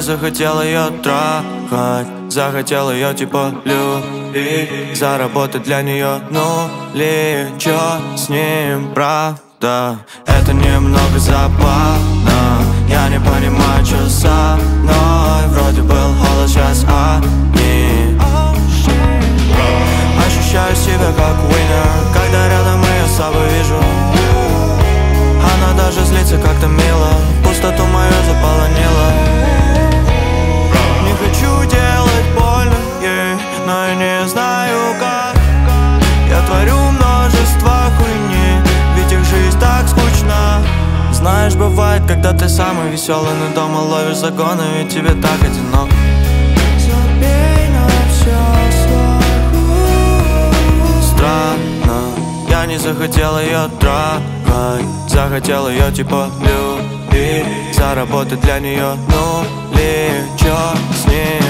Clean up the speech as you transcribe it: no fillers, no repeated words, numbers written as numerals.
захотел ее трахать, захотел ее типа любить, заработать для нее нули. Чё с ним, правда? Это немного забавно. Я не понимаю, что со мной. Вроде был голос, сейчас они. Ощущаю себя как winner, когда рядом ее слабо вижу. Она даже злится как-то мило, пустоту мою заполонила. Не хочу делать больно ей, но я не знаю как. Я творю множество хуйни, ведь их жизнь так скучна. Знаешь, бывает, когда ты самый веселый, но дома ловишь загоны, ведь тебе так одиноко. Забей на все странно, я не захотел ее трогать, захотел ее типа любить, заработать для нее нули. Чё с ней?